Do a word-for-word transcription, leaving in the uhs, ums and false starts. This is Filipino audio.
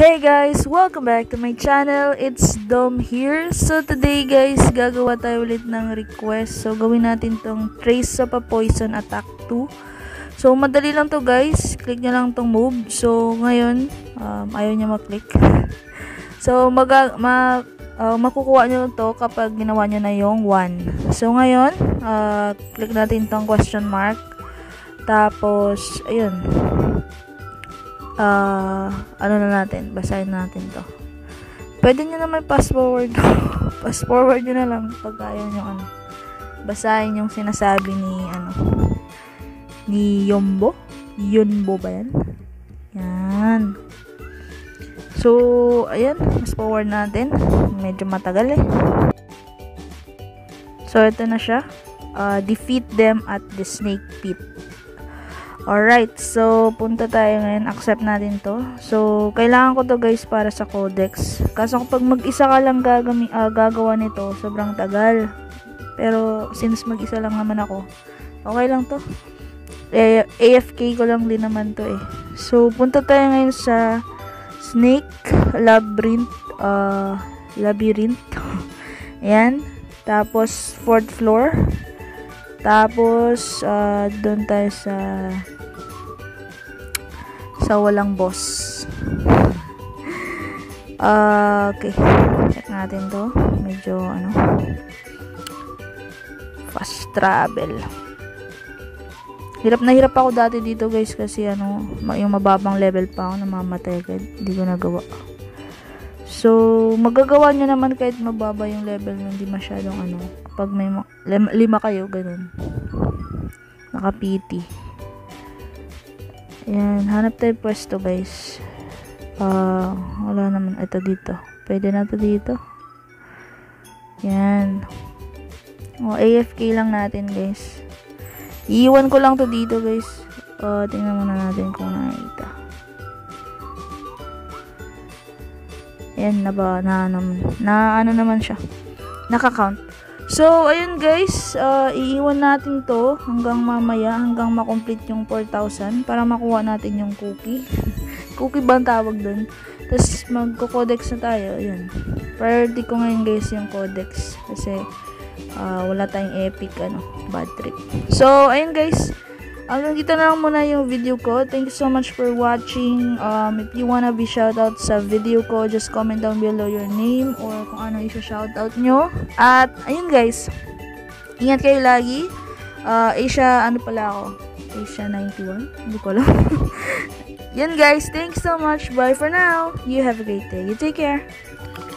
Hey guys! Welcome back to my channel. It's Dom here. So today guys, gagawa tayo ulit ng request. So gawin natin tong Trace of a Poison Attack two. So madali lang to guys. Click nyo lang tong move. So ngayon, um, ayaw niya maklik. So mag ma uh, makukuha nyo to kapag ginawa nyo na yung one. So ngayon, uh, click natin tong question mark. Tapos, ayun. Uh, ano na natin, basahin natin to. Pwede nyo naman pass forward. Pass forward nyo na lang pag ayaw nyo ano. Basahin yung sinasabi ni ano ni Yombo. Yunbo ba yan? Yan. So, ayan, pass forward natin. Medyo matagal eh. So, ito na siya. Uh, defeat them at the snake pit. Alright, so punta tayo ngayon, accept natin to. So, kailangan ko to guys para sa codex. Kaso kapag mag-isa ka lang gagami, uh, gagawa nito, sobrang tagal. Pero, since mag-isa lang naman ako, okay lang to. Eh, A F K ko lang din naman to eh. So, punta tayo ngayon sa Snake Labyrinth. Uh, Labyrinth. Ayan. Tapos, fourth floor. Tapos, uh, doon tayo sa sa walang boss. Uh, okay. Check natin to. Medyo, ano, fast travel. Hirap na hirap ako dati dito, guys, kasi, ano, yung mababang level pa ako, namamatay agad. Hindi ko nagawa. So, magagawa nyo naman kahit mababa yung level, hindi masyadong, ano, pag may lima, lima kayo, ganun. Naka-pity. Ayan, hanap tayo pwesto guys. Uh, wala naman. Ito dito. Pwede na ito dito. Ayan. O, A F K lang natin guys. Iiwan ko lang to dito guys. Uh, tingnan muna natin kung nakikita. Ayan na ba? Na, na, na ano naman siya. Naka-count. So, ayun guys, uh, iiwan natin to hanggang mamaya, hanggang makomplete yung four thousand para makuha natin yung cookie. Cookie ba ang tawag dun? Tapos, magko-codex na tayo. Ayun. Priority ko ngayon guys yung codex kasi uh, wala tayong epic, ano, bad trip. So, ayun guys, hanggang dito na lang muna yung video ko. Thank you so much for watching. Um, if you wanna be shoutout sa video ko, just comment down below your name or kung ano isa-shoutout nyo. At, ayun guys, ingat kayo lagi. Uh, Asia, ano pala ako? Asia ninety-one? Hindi ko alam. Yan guys, thanks so much. Bye for now. You have a great day. You take care.